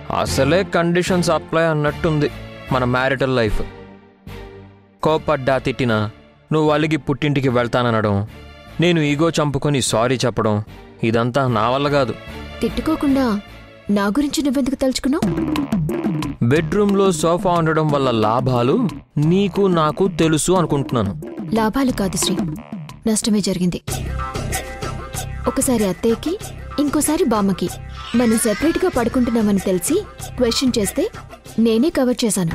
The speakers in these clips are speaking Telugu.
అసలే కండిషన్స్ అప్లై అన్నట్టుంది మన మ్యారిటల్ లైఫ్. కోపడ్డా తిట్టినా నువ్వు అలిగి పుట్టింటికి వెళ్తాననడం, నేను ఈగో చంపుకొని సారీ చెప్పడం, ఇదంతా నా వల్ల కాదు. తిట్టుకోకుండా నా గురించి నువ్వెందుకు తలుచుకున్నావు? బెడ్రూమ్లో సోఫా ఉండడం వల్ల లాభాలు నీకు నాకు తెలుసు అనుకుంటున్నాను. లాభాలు కాదు శ్రీ, నష్టమే జరిగింది. ఒకసారి అత్తయ్యకి, ఇంకోసారి బామ్మకి మనం సెపరేట్గా పడుకుంటున్నామని తెలిసి క్వశ్చన్ చేస్తే నేనే కవర్ చేశాను.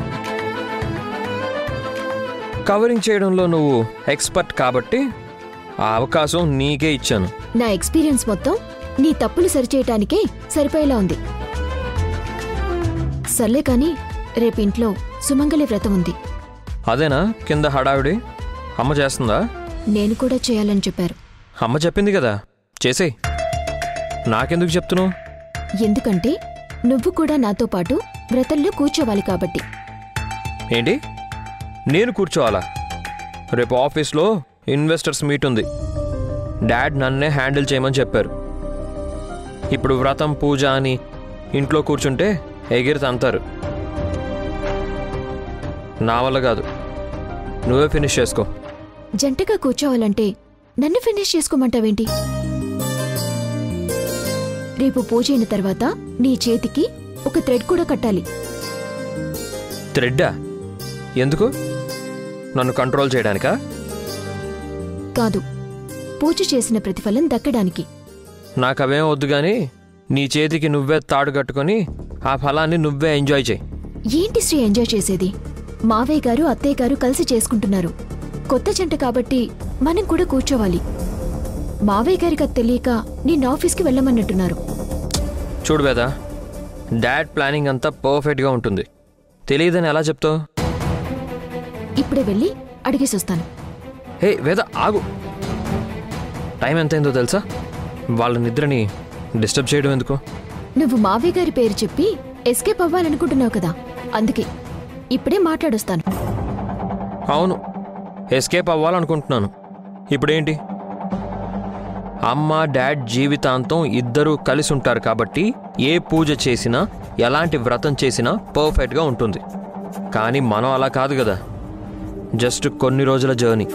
కవరింగ్ చేయడంలో నువ్వు ఎక్స్పర్ట్ కాబట్టి ఆ అవకాశం నీకే ఇచ్చాను. నా ఎక్స్పీరియన్స్ మొత్తం నీ తప్పులు సరిచేయటానికే సరిపోయేలా ఉంది. సర్లే కాని రేపు ఇంట్లో సుమంగళి వ్రతం ఉంది. అదేనా కింద హడావిడి? అమ్మ చేస్తుందా? నేను కూడా చేయాలని చెప్పారు. అమ్మ చెప్పింది కదా, చేసేయ్. నాకెందుకు చెప్తున్నావు? ఎందుకంటే నువ్వు కూడా నాతో పాటు వ్రతంలో కూర్చోవాలి కాబట్టి. ఏంటి, నేను కూర్చోవాలా? రేపు ఆఫీస్లో ఇన్వెస్టర్స్ మీట్ ఉంది. డాడ్ నన్నే హ్యాండిల్ చేయమని చెప్పారు. ఇప్పుడు వ్రతం పూజ అని ఇంట్లో కూర్చుంటే ఎగిరి తంతారు. నా వల్ల కాదు, నువ్వే ఫినిష్ చేసుకో. జంటగా కూర్చోవాలంటే నన్ను ఫినిష్ చేసుకోమంటావేంటి? రేపు పూజ అయిన తర్వాత నీ చేతికి ఒక థ్రెడ్ కూడా కట్టాలి. థ్రెడ్డా? ఎందుకు? నన్ను కంట్రోల్ చేయడానికా? కాదు, పూజ చేసిన ప్రతిఫలం దక్కడానికి. నాకవేం వద్దు గాని నీ చేతికి నువ్వే తాడు కట్టుకొని ఆ ఫలాన్ని నువ్వే ఎంజాయ్ చేయి. ఏంటి శ్రీ ఎంజాయ్ చేసేది? మావయ్య గారు అత్తయ్య గారు కలిసి చేసుకుంటున్నారు. కొత్త జంట కాబట్టి మనం కూడా కూర్చోవాలి. మావయ్య గారికి అది తెలియక నిన్న ఆఫీస్కి వెళ్ళమన్నట్టున్నారు. చూడు వేదా, డాడ్ ప్లానింగ్ అంతా పర్ఫెక్ట్గా ఉంటుంది. తెలియదని ఎలా చెప్తావు? ఇప్పుడే వెళ్ళి అడిగేసొస్తాను. హే వేద, ఆగు. టైం ఎంతైందో తెలుసా? వాళ్ళ నిద్రని డిస్టర్బ్ చేయడం ఎందుకు? నువ్వు మావయ్య గారి పేరు చెప్పి ఎస్కేప్ అవ్వాలనుకుంటున్నావు కదా, అందుకే ఇప్పుడే మాట్లాడొస్తాను. అవును, ఎస్కేప్ అవ్వాలనుకుంటున్నాను. ఇప్పుడేంటి? అమ్మ డాడ్ జీవితాంతం ఇద్దరూ కలిసి ఉంటారు కాబట్టి ఏ పూజ చేసినా ఎలాంటి వ్రతం చేసినా పర్ఫెక్ట్గా ఉంటుంది. కానీ మనం అలా కాదు కదా, జస్ట్ కొన్ని రోజుల జర్నీ.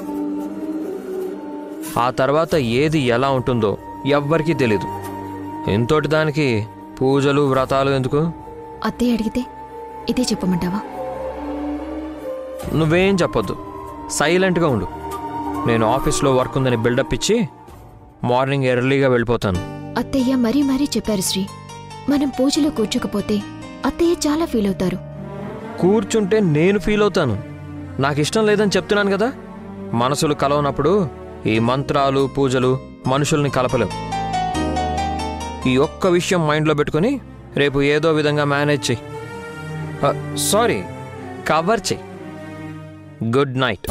ఆ తర్వాత ఏది ఎలా ఉంటుందో ఎవ్వరికీ తెలీదు. ఎంతోటి దానికి పూజలు వ్రతాలు ఎందుకు? అత్తయ్య అడిగితే ఇదే చెప్పమంటావా? నువ్వేం చెప్పొద్దు, సైలెంట్గా ఉండు. నేను ఆఫీస్లో వర్క్ ఉందని బిల్డప్ ఇచ్చి మార్నింగ్ ఎర్లీగా వెళ్ళిపోతాను. అత్తయ్య మరీ మరీ చెప్పారు శ్రీ, మనం పూజలో కూర్చోకపోతే అత్తయ్య చాలా ఫీల్ అవుతారు. కూర్చుంటే నేను ఫీల్ అవుతాను. నాకు ఇష్టం లేదని చెప్తున్నాను కదా. మనసులు కలవనప్పుడు ఈ మంత్రాలు పూజలు మనుషుల్ని కలపలేవు. ఈ ఒక్క విషయం మైండ్లో పెట్టుకుని రేపు ఏదో విధంగా మేనేజ్ చెయ్యి. సారీ, కవర్ చెయ్యి. Good night.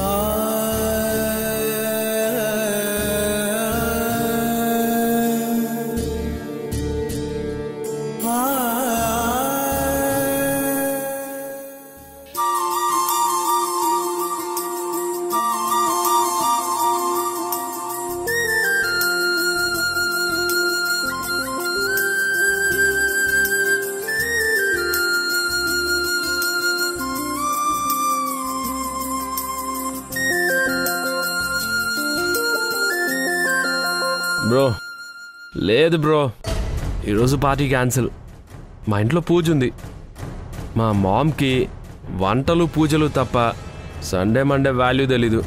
బ్రో, లేదు బ్రో, ఈరోజు పార్టీ క్యాన్సిల్. మా ఇంట్లో పూజ ఉంది. మా మామ్కి వంటలు పూజలు తప్ప సండే మండే వాల్యూ తెలీదు.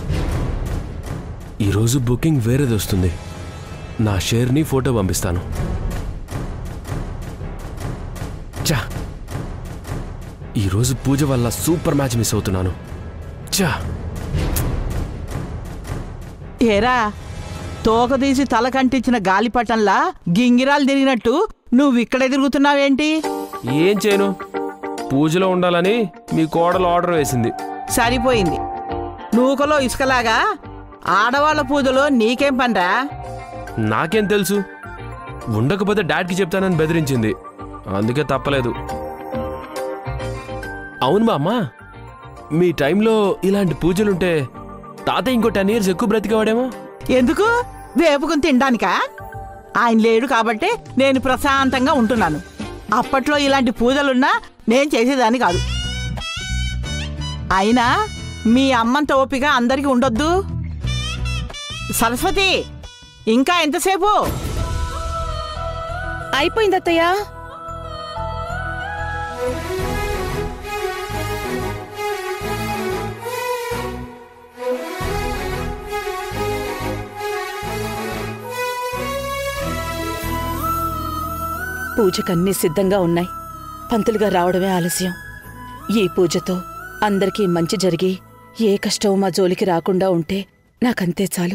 ఈరోజు బుకింగ్ వేరేది వస్తుంది. నా షేర్ని ఫోటో పంపిస్తాను. చా, ఈరోజు పూజ వల్ల సూపర్ మ్యాచ్ మిస్ అవుతున్నాను. చా, ఏరా తోకదీసి తల కంటించిన గాలిపటంలా గింగిరాలు తిరిగినట్టు నువ్విక్కడే తిరుగుతున్నావేంటి? ఏం చేయను, పూజలో ఉండాలని మీ కోడలు ఆర్డర్ వేసింది. సరిపోయింది. నూకలో ఇసుకలాగా ఆడవాళ్ల పూజలో నీకేం పనిరా? నాకేం తెలుసు, ఉండకపోతే డాడ్కి చెప్తానని బెదిరించింది. అందుకే తప్పలేదు. అవును మా అమ్మ, మీ టైంలో ఇలాంటి పూజలుంటే తాతయ్య ఇంకో 10 years ఎక్కువ బ్రతికేవాడేమో. ఎందుకు? వేపుకుని తినడానికా? ఆయన లేడు కాబట్టి నేను ప్రశాంతంగా ఉంటున్నాను. అప్పట్లో ఇలాంటి పూజలున్నా నేను చేసేదాన్ని కాదు. అయినా మీ అమ్మంత ఓపిక అందరికీ ఉండొద్దు. సరస్వతి, ఇంకా ఎంతసేపు? అయిపోయింది అత్తయ్య. పూజకన్నీ సిద్ధంగా ఉన్నాయి. పంతులుగా రావడమే ఆలస్యం. ఈ పూజతో అందరికీ మంచి జరిగి ఏ కష్టం మా జోలికి రాకుండా ఉంటే నాకంతే చాలు.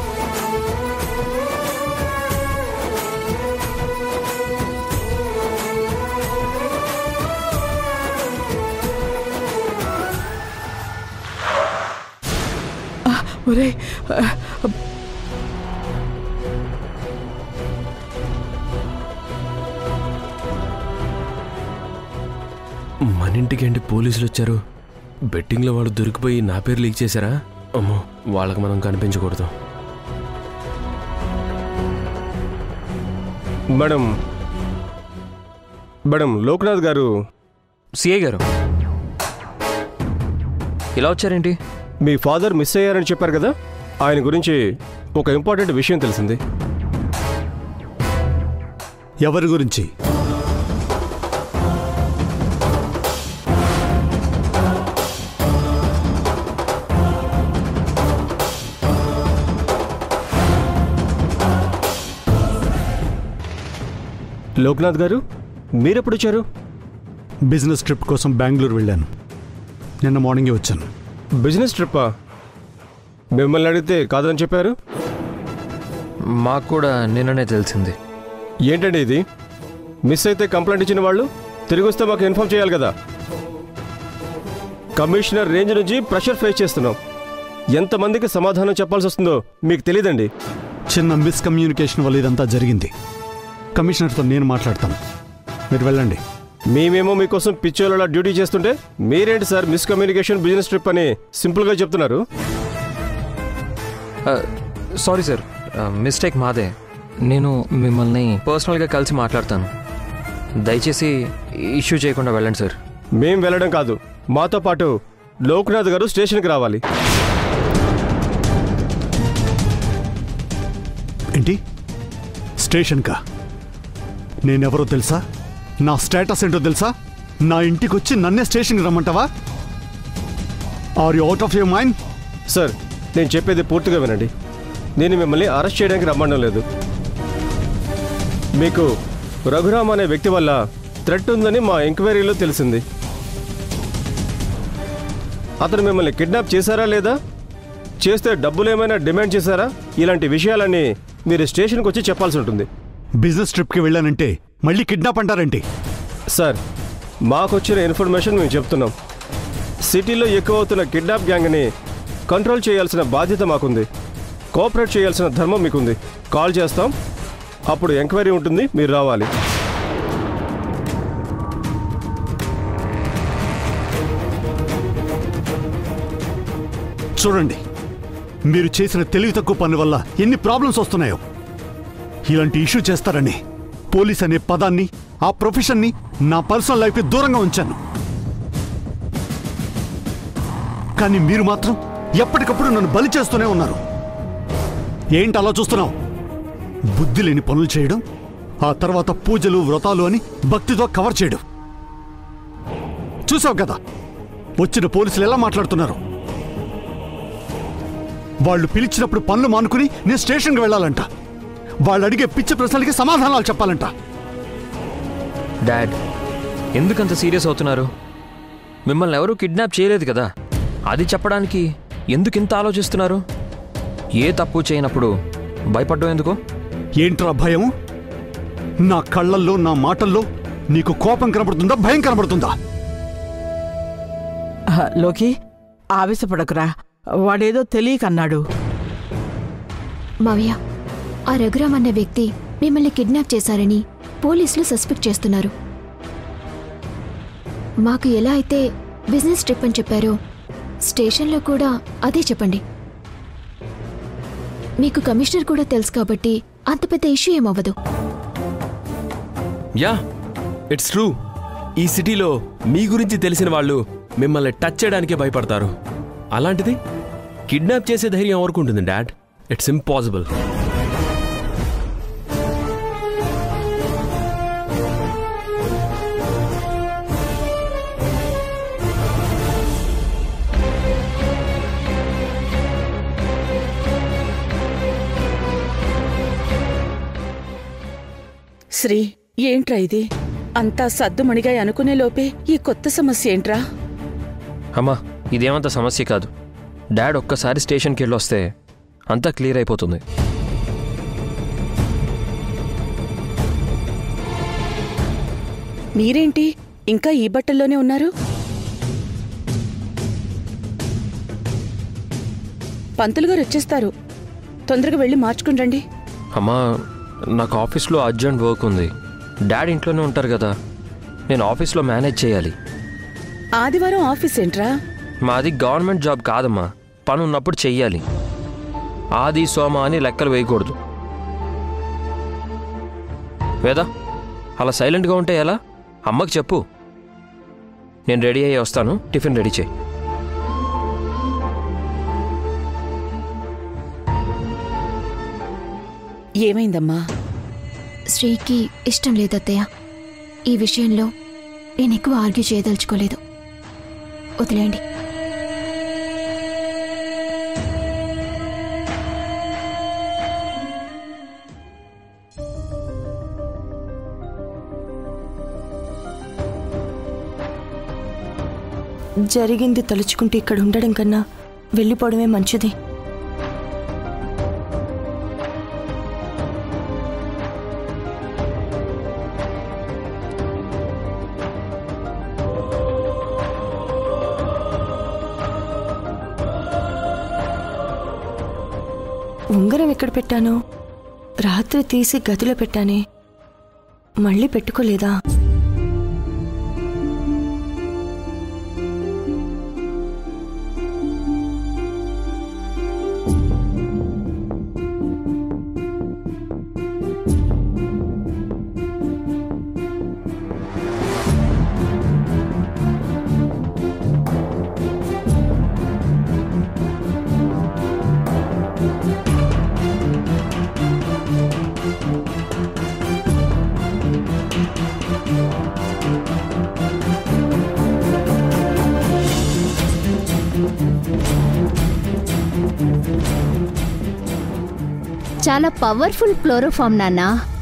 ఒరే, మన ఇంటికి ఏంటి పోలీసులు వచ్చారు? బెట్టింగ్లో వాళ్ళు దొరికిపోయి నా పేరు లీక్ చేశారా? అమ్మో, వాళ్ళకి మనం కనిపించకూడదు. మేడం మేడం లోక్నాథ్ గారు. సిఐ గారు ఇలా వచ్చారేంటి? మీ ఫాదర్ మిస్ అయ్యారని చెప్పారు కదా, ఆయన గురించి ఒక ఇంపార్టెంట్ విషయం తెలిసింది. ఎవరి గురించి? లోక్నాథ్ గారు, మీరెప్పుడు వచ్చారు? బిజినెస్ ట్రిప్ కోసం బెంగళూరు వెళ్ళాను. నిన్న మార్నింగే వచ్చాను. బిజినెస్ ట్రిప్పా? మిమ్మల్ని అడిగితే కాదని చెప్పారు. మాకు కూడా నిన్ననే తెలిసింది. ఏంటండి ఇది? మిస్ అయితే కంప్లైంట్ ఇచ్చిన వాళ్ళు తిరిగి వస్తే మాకు ఇన్ఫార్మ్ చేయాలి కదా. కమిషనర్ రేంజ్ నుంచి ప్రెషర్ ఫేస్ చేస్తున్నాం. ఎంతమందికి సమాధానం చెప్పాల్సి వస్తుందో మీకు తెలియదండి. చిన్న మిస్కమ్యూనికేషన్ వల్ల ఇదంతా జరిగింది. కమిషనర్తో నేను మాట్లాడతాను, మీరు వెళ్ళండి. మేమేమో మీకోసం పిచ్చోళ్ళ డ్యూటీ చేస్తుంటే మీరేంటి సార్ మిస్కమ్యూనికేషన్ బిజినెస్ ట్రిప్ అని సింపుల్గా చెప్తున్నారు? సారీ సార్, మిస్టేక్ మాదే. నేను మిమ్మల్ని పర్సనల్గా కలిసి మాట్లాడతాను. దయచేసి ఇష్యూ చేయకుండా వెళ్ళండి సార్. మేం వెళ్ళడం కాదు, మాతో పాటు లోక్నాథ్ గారు స్టేషన్కి రావాలి. ఏంటి స్టేషన్కా? నేనెవరో తెలుసా? నా స్టేటస్ ఏంటో తెలుసా? నా ఇంటికి వచ్చి నన్నే స్టేషన్కి రమ్మంటావా? Are you out of your mind? Sir, నేను చెప్పేది పూర్తిగా వినండి. నేను మిమ్మల్ని అరెస్ట్ చేయడానికి రమ్మడం లేదు. మీకు రఘురామ్ అనే వ్యక్తి వల్ల థ్రెట్ ఉందని మా ఎంక్వైరీలో తెలిసింది. అతను మిమ్మల్ని కిడ్నాప్ చేశారా లేదా, చేస్తే డబ్బులు ఏమైనా డిమాండ్ చేశారా, ఇలాంటి విషయాలన్నీ మీరు స్టేషన్కి వచ్చి చెప్పాల్సి ఉంటుంది. బిజినెస్ ట్రిప్కి వెళ్ళానంటే మళ్ళీ కిడ్నాప్ అంటారేంటి? సార్, మాకొచ్చిన ఇన్ఫర్మేషన్ మేము చెప్తున్నాం. సిటీలో ఎక్కువ అవుతున్న కిడ్నాప్ గ్యాంగ్ని కంట్రోల్ చేయాల్సిన బాధ్యత మాకుంది. కోఆపరేట్ చేయాల్సిన ధర్మం మీకుంది. కాల్ చేస్తాం, అప్పుడు ఎంక్వైరీ ఉంటుంది, మీరు రావాలి. చూడండి, మీరు చేసిన తెలివి తక్కువ పని వల్ల ఎన్ని ప్రాబ్లమ్స్ వస్తున్నాయో. ఇలాంటి ఇష్యూ చేస్తారని పోలీస్ అనే పదాన్ని, ఆ ప్రొఫెషన్ని నా పర్సనల్ లైఫ్కి దూరంగా ఉంచాను. కానీ మీరు మాత్రం ఎప్పటికప్పుడు నన్ను బలి చేస్తూనే ఉన్నారు. ఏంటి అలా చూస్తున్నావు? బుద్ధి లేని పనులు చేయడం, ఆ తర్వాత పూజలు వ్రతాలు అని భక్తితో కవర్ చేయడం. చూసావు కదా వచ్చిన పోలీసులు ఎలా మాట్లాడుతున్నారు. వాళ్ళు పిలిచినప్పుడు పనులు మానుకుని నేను స్టేషన్కి వెళ్ళాలంట. వాళ్ళు అడిగే పిచ్చి ప్రశ్నలకి సమాధానాలు చెప్పాలంట. డాడ్, ఎందుకంత సీరియస్ అవుతున్నారు? మిమ్మల్ని ఎవరూ కిడ్నాప్ చేయలేదు కదా, అది చెప్పడానికి ఎందుకు ఇంత ఆలోచిస్తున్నారు? ఏ తప్పు చేయనప్పుడు భయపడ్డం ఎందుకు? ఏంట్రా భయం? నా కళ్ళల్లో, నా మాటల్లో నీకు కోపం కనబడుతుందా, భయం కనబడుతుందా? లోకి, ఆవేశపడకురా. వాడేదో తెలియకన్నాడు. మావయ్య, ఆ రఘురామ్ అనే వ్యక్తి మిమ్మల్ని కిడ్నాప్ చేశారని పోలీసులు సస్పెక్ట్ చేస్తున్నారు. మాకు ఎలా అయితే బిజినెస్ ట్రిప్ అని చెప్పారో స్టేషన్లో కూడా అదే చెప్పండి. మీకు కమిషనర్ కూడా తెలుసు కాబట్టి అంత పెద్ద ఇష్యూ ఏమవ్వదు. Yeah, it's true. ఈ సిటీలో మీ గురించి తెలిసిన వాళ్ళు మిమ్మల్ని టచ్ చేయడానికే భయపడతారు. అలాంటిది కిడ్నాప్ చేసే ధైర్యం ఎవరికి ఉంటుంది డాడ్? It's impossible. శ్రీ, ఏంట్రా ఇది? అంతా సద్దుమణిగా అనుకునే లోపే ఈ కొత్త సమస్య ఏంట్రా? అమ్మా, ఇదేమంత సమస్య కాదు. డాడ్ ఒక్కసారి స్టేషన్కి వెళ్ళొస్తే అంతా క్లియర్ అయిపోతుంది. మీరేంటి ఇంకా ఈ బట్టల్లోనే ఉన్నారు? పంతులు గారు వచ్చేస్తారు, తొందరగా వెళ్ళి మార్చుకుని రండి. అమ్మా, నాకు ఆఫీస్లో అర్జెంట్ వర్క్ ఉంది. డాడ్ ఇంట్లోనే ఉంటారు కదా, నేను ఆఫీస్లో మేనేజ్ చేయాలి. ఆదివారం ఆఫీస్ ఏంట్రా? మాది గవర్నమెంట్ జాబ్ కాదమ్మా, పని ఉన్నప్పుడు చెయ్యాలి. ఆది సోమ అని లెక్కలు వేయకూడదు. వేదా, అలా సైలెంట్గా ఉంటే ఎలా? అమ్మకి చెప్పు. నేను రెడీ అయ్యి వస్తాను, టిఫిన్ రెడీ చేయి. ఏమైందమ్మా? శ్రీకి ఇష్టం లేదత్తయ్య. ఈ విషయంలో నేను ఎక్కువ ఆర్గ్యూ చేయదలుచుకోలేదు, వదిలేయండి. జరిగింది తలుచుకుంటే ఇక్కడ ఉండడం కన్నా వెళ్ళిపోవడమే మంచిది. ఉంగరం ఎక్కడ పెట్టాను? రాత్రి తీసి గదిలో పెట్టానే, మళ్ళీ పెట్టుకోలేదా? చాలా పవర్ఫుల్ క్లోరోఫామ్ నాన్న.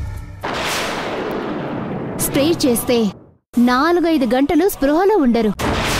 స్ప్రే చేస్తే 4-5 గంటలు స్పృహలో ఉండరు.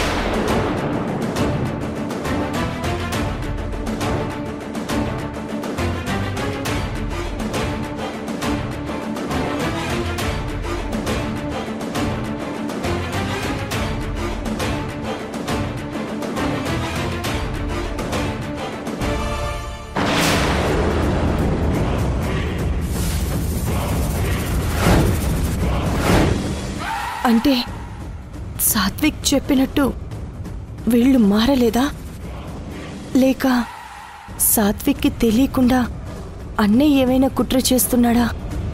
అంటే సాత్విక్ చెప్పినట్టు వీళ్ళు మారలేదా? లేక సాత్విక్కి తెలియకుండా అన్నయ్య ఏమైనా కుట్ర చేస్తున్నాడా?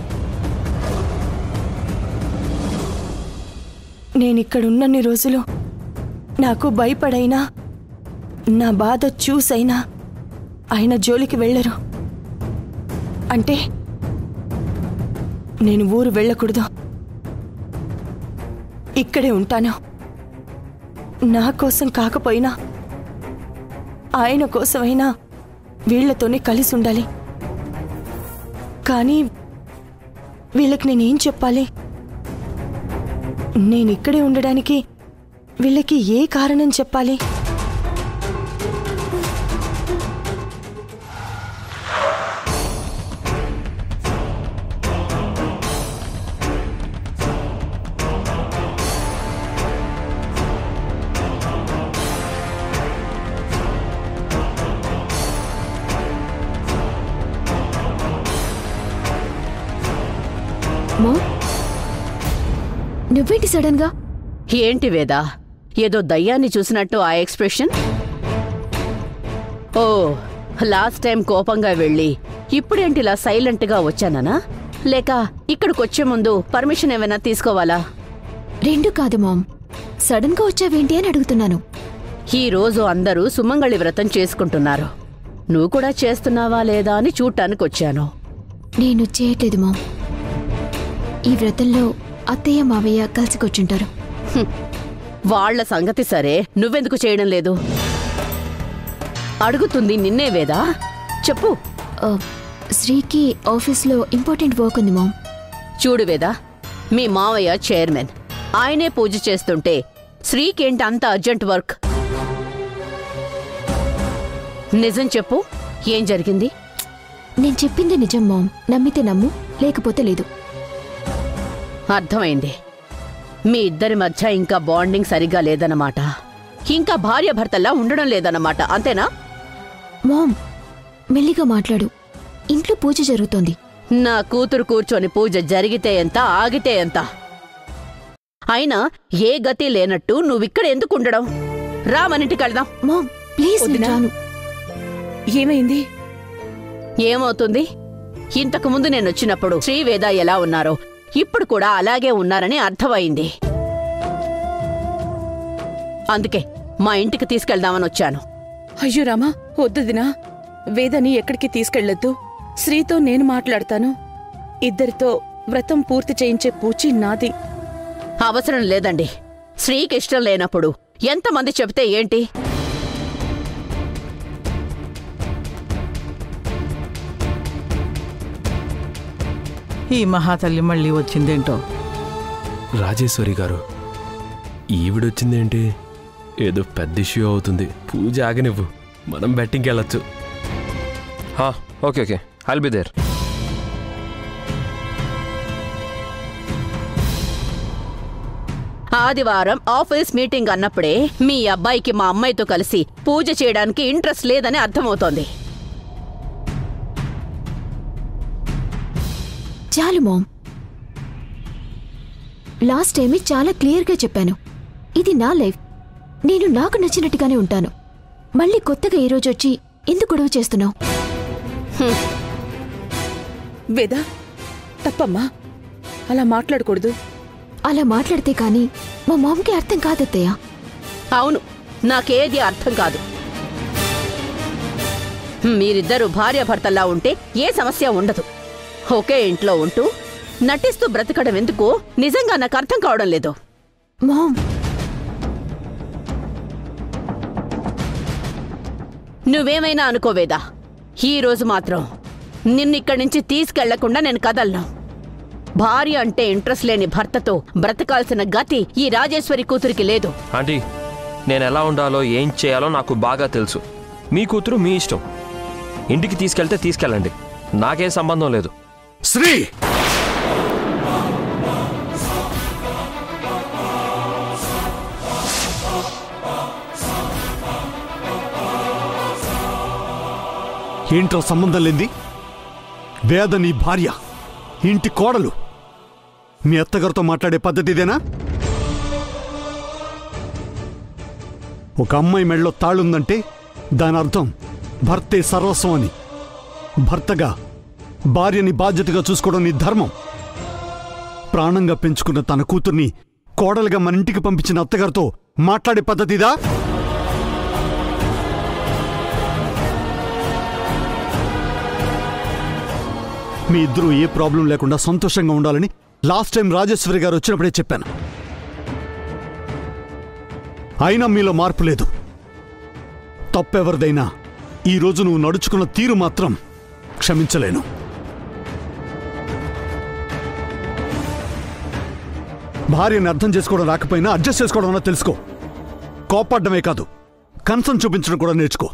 నేనిక్కడున్నన్ని రోజులు నాకు భయపడైనా, నా బాధ చూసైనా ఆయన జోలికి వెళ్ళరు. అంటే నేను ఊరు వెళ్ళకూడదు, ఇక్కడే ఉంటాను. నా కోసం కాకపోయినా ఆయన కోసమైనా వీళ్లతోనే కలిసి ఉండాలి. కానీ వీళ్ళకి నేనేం చెప్పాలి? నేనిక్కడే ఉండడానికి వీళ్ళకి ఏ కారణం చెప్పాలి? నువ్వేంటి సడన్ గా? ఏంటి వేదా, ఏదో దయ్యాన్ని చూసినట్టు ఆ ఎక్స్ప్రెషన్? ఓ, లాస్ట్ టైం కోపంగా వెళ్ళి ఇప్పుడేంటి ఇలా సైలెంట్గా వచ్చానా? లేక ఇక్కడికొచ్చే ముందు పర్మిషన్ ఏమైనా తీసుకోవాలా? రెండు కాదు మామ్, సడన్ గా వచ్చావేంటి అని అడుగుతున్నాను. ఈ రోజు అందరూ సుమంగళి వ్రతం చేసుకుంటున్నారు. నువ్వు కూడా చేస్తున్నావా లేదా అని చూడటానికి వచ్చాను. నేను చేయట్లేదు మామ్. ఈ వ్రతంలో అత్తయ్య మావయ్య కలిసికొచ్చుంటారు. వాళ్ల సంగతి సరే, నువ్వెందుకు చేయడం లేదు? అడుగుతుంది నిన్నే వేదా, చెప్పు. శ్రీకి ఆఫీస్లో ఇంపార్టెంట్ వర్క్ ఉంది మామ్. చూడు వేదా, మీ మావయ్య చైర్మన్, ఆయనే పూజ చేస్తుంటే శ్రీకేంటి అంత అర్జెంట్ వర్క్? నిజం చెప్పు, ఏం జరిగింది? నేను చెప్పింది నిజం మామ్. నమ్మితే నమ్ము, లేకపోతే లేదు. అర్థమైంది. మీ ఇద్దరి మధ్య ఇంకా బాండింగ్ సరిగ్గా లేదన్నమాట. ఇంకా భార్యాభర్తల్లా ఉండడం లేదన్నమాట, అంతేనా? మామ్, మెల్లిగా మాట్లాడు. ఇంట్లో పూజ జరుగుతోంది. నా కూతురు కూర్చొని పూజ జరిగితే ఎంత, ఆగితే ఎంత? అయినా ఏ గతి లేనట్టు నువ్విక్కడ ఎందుకు ఉండడం? రా, మనింటికి వెళ్దాం. మామ్ ప్లీజ్, నేను రాను. ఏమైంది? ఏమవుతుంది? ఇంతకు ముందు నేనొచ్చినప్పుడు శ్రీవేద ఎలా ఉన్నారో ఇప్పుడు కూడా అలాగే ఉన్నారని అర్థమైంది. అందుకే మా ఇంటికి తీసుకెళ్దామని వచ్చాను. అయ్యో రామా, వద్దుదినా. వేదని ఎక్కడికి తీసుకెళ్లొద్దు. శ్రీతో నేను మాట్లాడతాను. ఇద్దరితో వ్రతం పూర్తి చేయించే పూచి నాది. అవసరం లేదండి. శ్రీకి ఇష్టం లేనప్పుడు ఎంతమంది చెబితే ఏంటి? ఈ మహాతల్లి మళ్ళీ వచ్చిందేంటో. రాజేశ్వరి గారు, ఈవిడొచ్చిందేంటి? ఏదో పెద్ద ఇష్యూ అవుతుంది. పూజ ఆగనివ్వు, మనం బెట్టింగ్కి వెళ్ళొచ్చు. Okay okay, I'll be there. ఆదివారం ఆఫీస్ మీటింగ్ అన్నప్పుడే మీ అబ్బాయికి మా అమ్మాయితో కలిసి పూజ చేయడానికి ఇంట్రెస్ట్ లేదని అర్థమవుతోంది. చాలు మామ్. లాస్ట్ టైమే చాలా క్లియర్గా చెప్పాను. ఇది నా లైఫ్, నేను నాకు నచ్చినట్టుగానే ఉంటాను. మళ్ళీ కొత్తగా ఈరోజు వచ్చి ఎందుకు గొడవ చేస్తున్నావు? వేదా, తప్పమ్మా, అలా మాట్లాడకూడదు. అలా మాట్లాడితే కానీ మా మామ్కి అర్థం కాదత్తయ్య. అవును, నాకేది అర్థం కాదు. మీరిద్దరూ భార్యాభర్తల్లా ఉంటే ఏ సమస్య ఉండదు. ఒకే ఇంట్లో ఉంటూ నటిస్తూ బ్రతకడం ఎందుకో నిజంగా నాకు అర్థం కావడం లేదు. మామ్, నువ్వేమైనా అనుకోవేదా, ఈ రోజు మాత్రం నిన్నిక్కడి నుంచి తీసుకెళ్లకుండా నేను కదలను. భార్య అంటే ఇంట్రెస్ట్ లేని భర్తతో బ్రతకాల్సిన గతి ఈ రాజేశ్వరి కూతురికి లేదు. ఆంటీ, నేను ఎలా ఉండాలో ఏం చేయాలో నాకు బాగా తెలుసు. మీ కూతురు మీ ఇష్టం. ఇంటికి తీసుకెళ్తే తీసుకెళ్ళండి, నాకేం సంబంధం లేదు. శ్రీ, ఏంట్రా సంబంధం లేంది? వేద నీ భార్య, ఇంటి కోడలు. మీ అత్తగారితో మాట్లాడే పద్ధతి ఇదేనా? ఒక అమ్మాయి మెడలో తాళుందంటే దాని అర్థం భర్తే సర్వస్వం అని. భర్తగా భార్యని బాధ్యతగా చూసుకోవడం నీ ధర్మం. ప్రాణంగా పెంచుకున్న తన కూతుర్ని కోడలుగా మన ఇంటికి పంపించిన అత్తగారితో మాట్లాడే పద్ధతిదా? మీ ఇద్దరూ ఏ ప్రాబ్లం లేకుండా సంతోషంగా ఉండాలని లాస్ట్ టైం రాజేశ్వరి గారు వచ్చినప్పుడే చెప్పాను. అయినా మీలో మార్పు లేదు. తప్పెవరిదైనా ఈరోజు నువ్వు నడుచుకున్న తీరు మాత్రం క్షమించలేను. భార్యని అర్థం చేసుకోవడం రాకపోయినా అడ్జస్ట్ చేసుకోవడం అన్నా తెలుసుకో. కోపడ్డమే కాదు, కన్సర్న్ చూపించడం కూడా నేర్చుకో.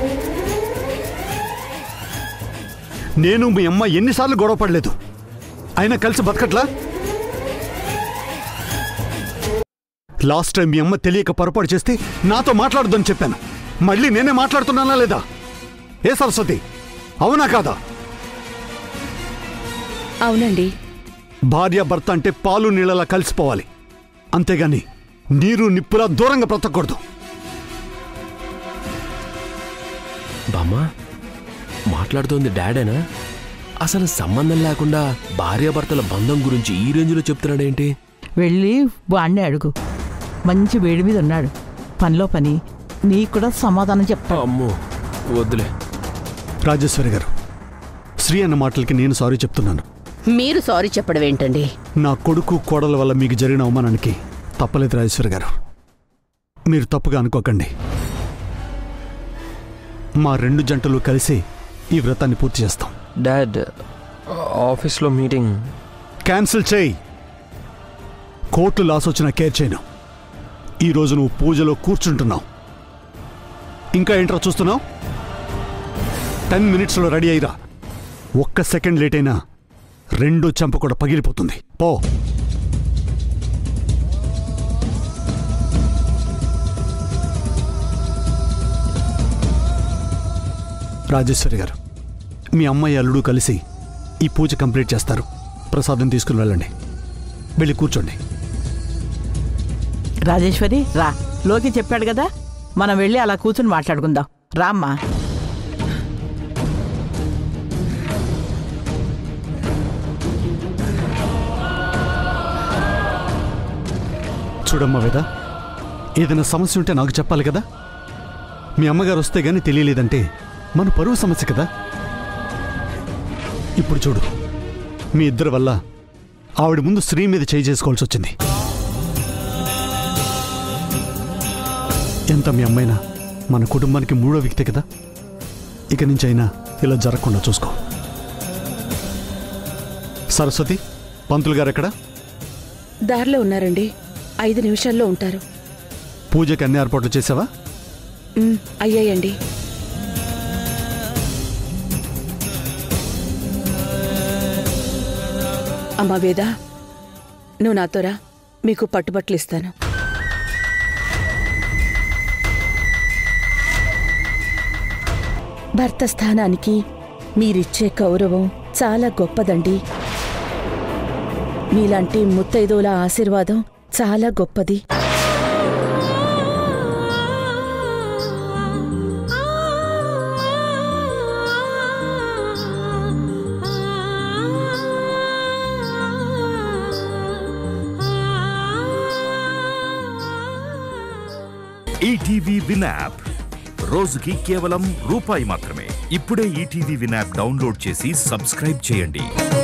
నేను మీ అమ్మ ఎన్నిసార్లు గొడవ పడలేదు, అయినా కలిసి బతకట్లా? లాస్ట్ టైం మీ అమ్మ తెలియక పొరపాటు చేస్తే నాతో మాట్లాడొద్దని చెప్పాను. మళ్ళీ నేనే మాట్లాడుతున్నానా లేదా? ఏ సరస్వతి, అవునా కాదా? అవునండి. భార్య భర్త అంటే పాలు నీళ్ళలా కలిసిపోవాలి, అంతేగాని నీరు నిప్పులా దూరంగా బ్రతకూడదు. బామ్మా, మాట్లాడుతోంది డాడేనా? అసలు సంబంధం లేకుండా భార్యాభర్తల బంధం గురించి ఈ రేంజ్లో చెప్తున్నాడేంటి? వెళ్ళి వాణ్ణి అడుగు. మంచి వేడి మీద ఉన్నాడు, పనిలో పని. నీకు కూడా సమాధానం చెప్తా. అమ్మో వద్దులే. రాజేశ్వరి గారు, శ్రీ అన్న మాటలకి నేను సారీ చెప్తున్నాను. మీరు సారీ చెప్పడం ఏంటండి? నా కొడుకు కోడల వల్ల మీకు జరిగిన అవమానానికి తప్పలేదు రాజేశ్వరి గారు. మీరు తప్పుగా అనుకోకండి. మా 2 జంటలు కలిసి ఈ వ్రతాన్ని పూర్తి చేస్తాం. డాడ్, ఆఫీస్లో మీటింగ్ క్యాన్సిల్ చేయి. కోర్టు లాస్ వచ్చినా కేర్ చేయను. ఈరోజు నువ్వు పూజలో కూర్చుంటున్నావు. ఇంకా ఏంట్రా చూస్తున్నావు? 10 మినిట్స్లో రెడీ అయ్యిరా. 1 సెకండ్ లేట్ అయినా 2 చెంప కూడా పగిలిపోతుంది. పో. రాజేశ్వరి గారు, మీ అమ్మాయి అల్లుడు కలిసి ఈ పూజ కంప్లీట్ చేస్తారు. ప్రసాదం తీసుకుని వెళ్ళండి. వెళ్ళి కూర్చోండి. రాజేశ్వరి రా, లోకి చెప్పాడు కదా, మనం వెళ్ళి అలా కూర్చుని మాట్లాడుకుందాం. రామ్మా. చూడమ్మా వేద, ఏదైనా సమస్య ఉంటే నాకు చెప్పాలి కదా. మీ అమ్మగారు వస్తే గానీ తెలియలేదంటే మన పరువు సమస్య కదా. ఇప్పుడు చూడు, మీ ఇద్దరి వల్ల ఆవిడ ముందు శ్రీ మీద చేయి చేసుకోవాల్సి వచ్చింది. ఎంత మీ అమ్మైనా మన కుటుంబానికి 3వ వ్యక్తి కదా. ఇక నుంచి అయినా ఇలా జరగకుండా చూసుకో. సరస్వతి, పంతులు గారు ఎక్కడ? దారిలో ఉన్నారండి. 5 నిమిషాల్లో ఉంటారు. పూజకి అన్ని ఏర్పాట్లు చేసావా? అయ్యాయండి. అమ్మా వేద, నువ్వు నాతోరా, మీకు పట్టుబట్టలు ఇస్తాను. భర్త స్థానానికి మీరిచ్చే గౌరవం చాలా గొప్పదండి. మీలాంటి ముత్తైదువుల ఆశీర్వాదం చాలా గొప్పది. ఈటీవీ విన్ యాప్ రోజుకి కేవలం రూపాయి మాత్రమే. ఇప్పుడే ఈటీవీ విన్ యాప్ డౌన్లోడ్ చేసి సబ్స్క్రైబ్ చేయండి.